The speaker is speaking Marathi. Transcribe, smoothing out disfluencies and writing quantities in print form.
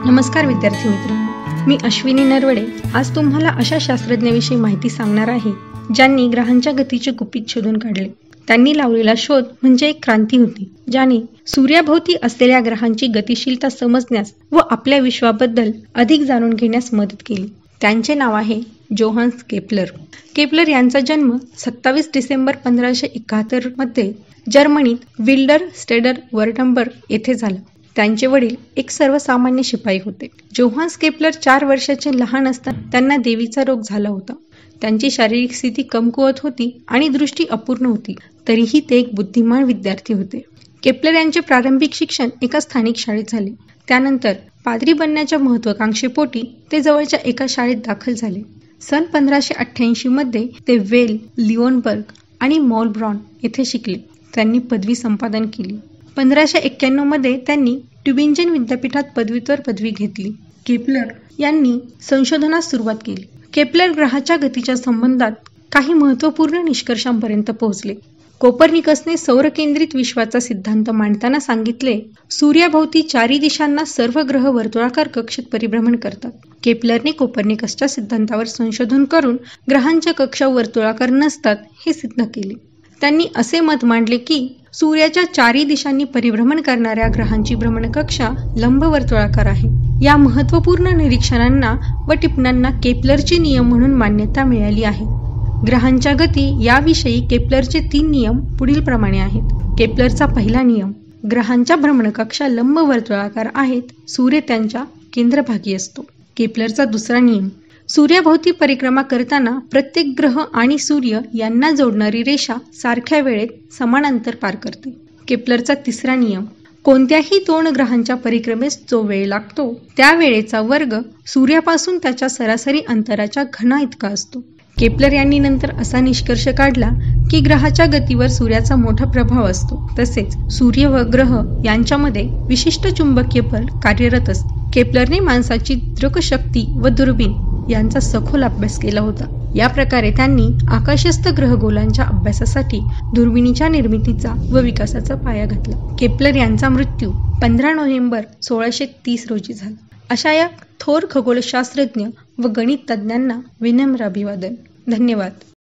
नमस्कार विद्यार्थी मित्र, मी अश्विनी नरवडे आज तुम्हाला अशा शास्त्रज्ञाविषयी माहिती सांगणार आहे ज्यांनी ग्रहांच्या गतीचे गुपित शोधून काढले. त्यांनी लावलेला शोध म्हणजे एक क्रांती होती, ज्याने सूर्याभोवती असलेल्या ग्रहांची गतिशीलता समजण्यास व आपल्या विश्वाबद्दल अधिक जाणून घेण्यास मदत केली. त्यांचे नाव आहे जोहान्स केपलर. केपलर यांचा जन्म 27 डिसेंबर 1571 मध्ये जर्मनीत विल्डर स्टेडर वर्डंबर्ग येथे झाला. त्यांचे वडील एक सर्वसामान्य शिपाई होते. जोहान्स केपलर 4 वर्षाचे लहान असताना त्यांना देवीचा रोग झाला होता. त्यांची शारीरिक स्थिती कमकुवत होती आणि दृष्टी अपूर्ण होती, तरीही ते एक बुद्धिमान विद्यार्थी होते. केपलर यांचे प्रारंभिक शिक्षण एका स्थानिक शाळेत झाले. त्यानंतर पाद्री बनण्याच्या महत्त्वाकांक्षेपोटी ते जवळच्या एका शाळेत दाखल झाले. सन 1588 मध्ये ते वेल, लिओनबर्ग आणि मौलब्रॉन येथे शिकले. त्यांनी पदवी संपादन केली. 1591 मध्ये त्यांनी ट्युबिंजन विद्यापीठात पदव्युत्तर पदवी घेतली. केपलर यांनी संशोधनास सुरुवात केली. केपलर ग्रहाच्या गतीच्या संबंधात काही महत्त्वपूर्ण निष्कर्षांपर्यंत पोहोचले. कोपर्निकसने सौरकेंद्रित विश्वाचा सिद्धांत मांडताना सांगितले, सूर्याभोवती चारी दिशांना सर्व ग्रह वर्तुळाकार कक्षेत परिभ्रमण करतात. केपलरने कोपर्निकसच्या सिद्धांतावर संशोधन करून ग्रहांच्या कक्षा वर्तुळाकार नसतात हे सिद्ध केले. त्यांनी असे मत मांडले की सूर्याच्या चारी दिशांनी परिभ्रमण करणाऱ्या ग्रहांची भ्रमणकक्षा लंबवर्तुळाकार आहे. या महत्त्वपूर्ण निरीक्षणांना व टिपणांना केपलरचे नियम म्हणून मान्यता मिळाली आहे. ग्रहांच्या गती याविषयी केपलरचे 3 नियम पुढील प्रमाणे आहेत. केपलरचा पहिला नियम, ग्रहांच्या भ्रमणकक्षा लंबवर्तुळाकार आहेत, सूर्य त्यांच्या केंद्रभागी असतो. केपलरचा दुसरा नियम, सूर्याभोवती परिक्रमा करताना प्रत्येक ग्रह आणि सूर्य यांना जोडणारी रेषा सारख्या वेळेत समान अंतर पार करते. केपलरचा तिसरा नियम, कोणत्याही 2 ग्रहांच्या परिक्रमेस जो वेळ लागतो त्या वेळेचा वर्ग सूर्यापासून त्याच्या सरासरी अंतराच्या घना इतका असतो. केपलर यांनी नंतर असा निष्कर्ष काढला की ग्रहाच्या गतीवर सूर्याचा मोठा प्रभाव असतो, तसेच सूर्य व ग्रह यांच्यामध्ये विशिष्ट चुंबकीय बल कार्यरत असते. केपलरने माणसाची दृकशक्ती व दुर्बीण यांचा सखोल अभ्यास केला होता. या प्रकारे त्यांनी आकाशस्थ ग्रहगोलांच्या अभ्यासासाठी दुर्बिणीच्या निर्मितीचा व विकासाचा पाया घातला. केपलर यांचा मृत्यू 15 नोव्हेंबर 1630 रोजी झाला. अशा या थोर खगोलशास्त्रज्ञ व गणित तज्ञांना विनम्र अभिवादन. धन्यवाद.